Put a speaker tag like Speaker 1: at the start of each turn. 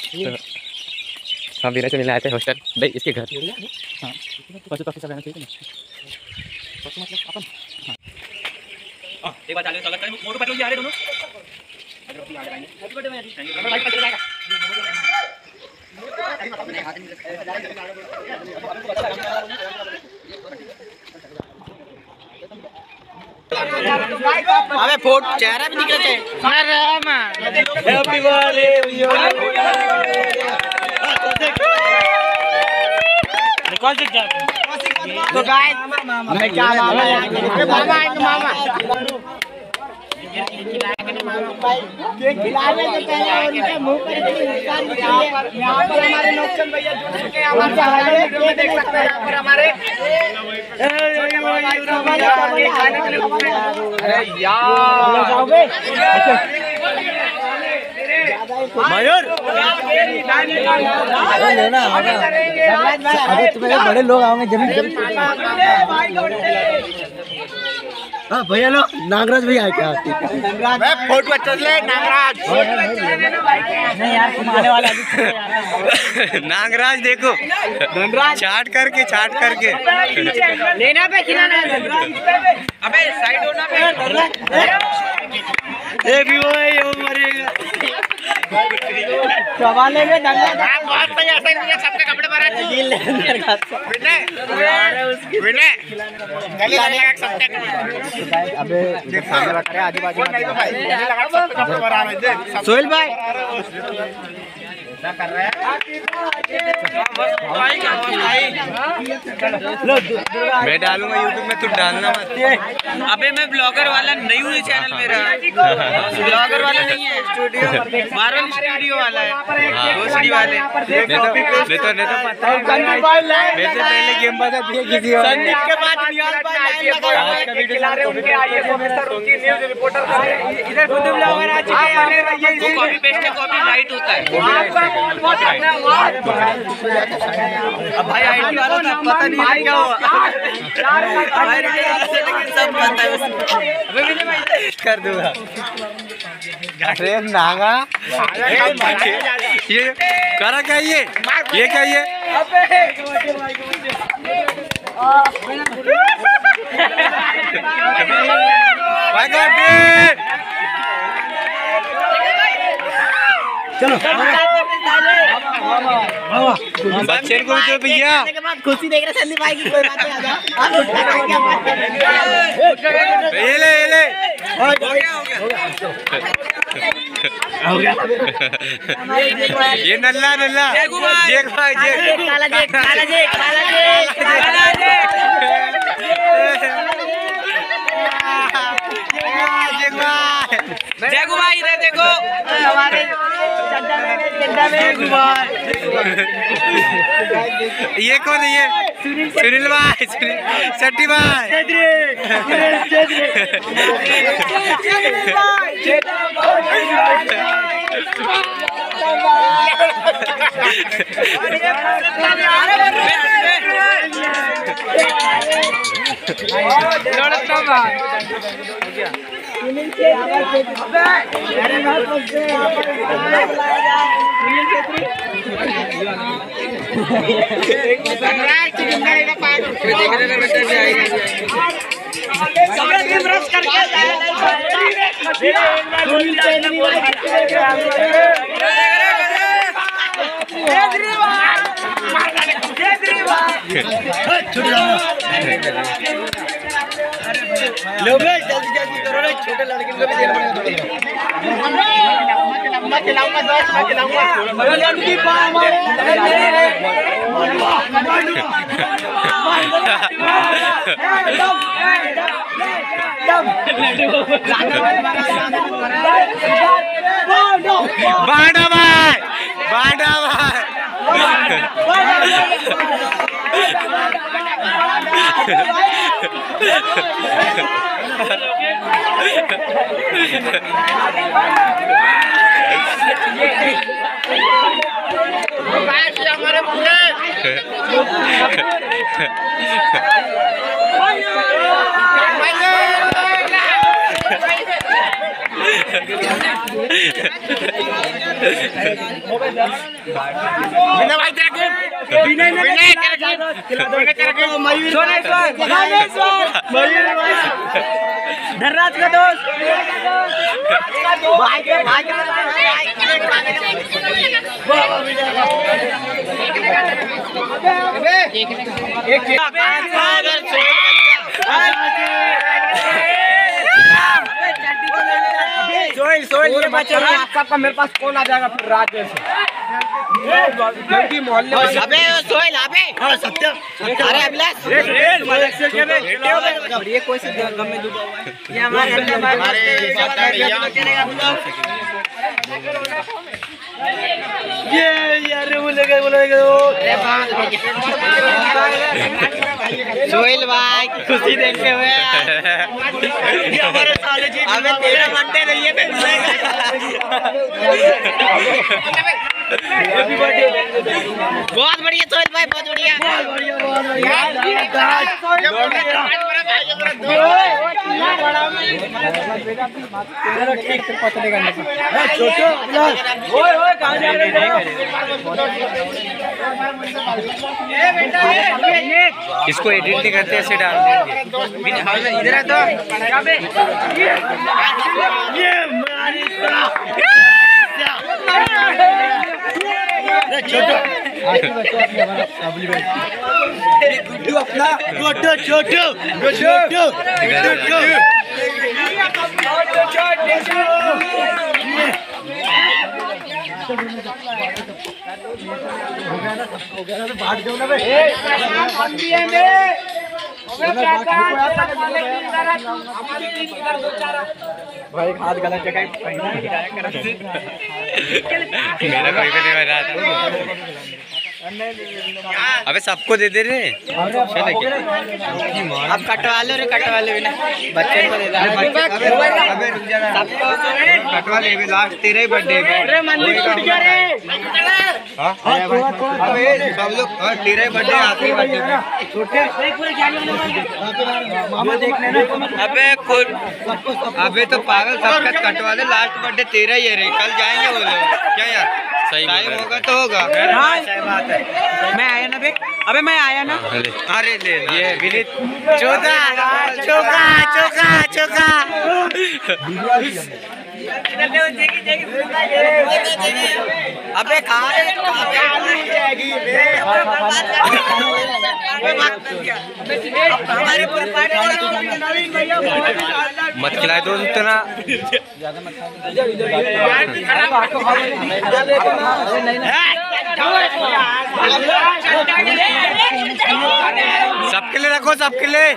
Speaker 1: हम विनय से मिलने आए थे हॉस्टल भाई इसके घर।
Speaker 2: हाँ पशु पक्षी सब रहना चाहिए ना। पशु मतलब अपन हाँ एक बार चालू स्वागत करें मोटू पतलू जी आ रहे दोनों। Happy birthday ma'am. Thank you. Light पकड़ जाएगा।
Speaker 3: अबे फोटो चेहरा भी दिख रहा है। हैप्पी बर्थडे कौन से तो गाइस मैं क्या मामा अरे मामा आएंगे मामा केक खिलाने से पहले उनके मुंह पर मुस्कान दिखाइए। यहाँ पर हमारे नौकचन भैया जुड़ चुके हैं हमारे वीडियो में देख सकते हैं। यहाँ पर हमारे अरे यार जाओगे मयूर लेना अरे तुम्हें बड़े लोग आओगे जमीन हाँ भैया लो नागराज भैया आए क्या फोटो अच्छा ले नागराज नहीं यार तुम्हारे वाला
Speaker 1: नागराज देखो चाट करके
Speaker 3: लेना पे खिलाना अबे साइड होना पे भी वो मरेगा सवाले में दंगा बहुत मजा आता है। सबके कपड़े भरा विनय गली लगेगा सबके अबे देख सामने रख रहे आजू बाजू नहीं तो भाई लगा सबके कपड़े भरा रहे देख सोहेल भाई क्या कर रहा है
Speaker 1: मैं डालूंगा यूट्यूब में तू डालना मत।
Speaker 3: अबे मैं ब्लॉगर वाला नहीं हूँ चैनल मेरा ब्लॉगर वाला नहीं है स्टूडियो मारन स्टूडियो वाला है दोस्ती वाले
Speaker 1: नहीं तो पता है वैसे पहले गेम बता दिए किसी और
Speaker 3: संदीप के बाद निहाल भाई आज का वीडियो ला रहे उनके आइए प्रोफेसर उनकी न्यूज़ रिपोर्टर इधर खुद ब्लॉगर आ चुके हैं ये कॉपी पेस्ट है कॉपी राइट होता है। अब भाई आईटी वाला था पता नहीं क्या हुआ लेकिन सब पता है
Speaker 1: कर दूंगा। अरे नागा ये करा क्या ये क्या ये
Speaker 3: चलो
Speaker 1: बच्चे को तो भैया
Speaker 3: खुशी देख रहे संदीप भाई की कोई बात नहीं
Speaker 1: ले
Speaker 3: हो गया
Speaker 1: ये नल्ला
Speaker 3: काला जेक जयगु भाई इधर देखो हमारे
Speaker 1: ये कौन है ये सुनील भाई सट्टी भाई
Speaker 3: लो भाई जल्दी जल्दी करो ना छोटे लड़के को भी देना पड़ेगा मैं खिलाऊंगा दोस्त मैं खिलाऊंगा लड़की
Speaker 1: बांडा भाई
Speaker 3: हमारे विनय भाई तेरा गेम विनय तेरा गेम सोनेश्वर धनराज का दोस्त भाई सोहेल ये बच्चे आपका मेरे पास कॉल आ जाएगा फिर रात में मोहल्ले अबे सोहेल अबे सत्य अरे अभिलाष ये कोई से गम में डूबा हुआ है ये हमारे ये यार बोलेगा सोहेल भाई की खुशी देखते हुए हमारे साले जी हमें तेरा बनते नहीं है बहुत बढ़िया सोहेल भाई बहुत बढ़िया ठीक से पता नहीं करना
Speaker 1: इसको एडिट नहीं करते ऐसे डाल देंगे
Speaker 3: इधर है तो ये गुड्डू अपना छोटू भाई हाथ गलत जगह
Speaker 1: मेरा कोई भी नहीं बन रहा था। अबे सबको दे दे रे
Speaker 3: अब कटवा लो भी ना बच्चे को दे दे
Speaker 1: कटवा ले लास्ट तेरा ही बर्थडे है
Speaker 3: अरे मंदिर टूट गया रे
Speaker 1: अबे सब लोग तेरा ही बर्थडे आखिरी बर्थडे
Speaker 3: छोटे पूरे मामा देख लेना
Speaker 1: अबे तो पागल सबका कटवा ले लास्ट बर्थडे तेरा ही है रे कल जाएंगे वो लोग क्या यार सही होगा तो होगा
Speaker 3: सही बात है मैं आया ना बे अबे मैं आया ना
Speaker 1: अरे ले ये विनीत
Speaker 3: चौका अबे
Speaker 1: मत खिलाए दोस्त उतना सबके लिए रखो सबके लिए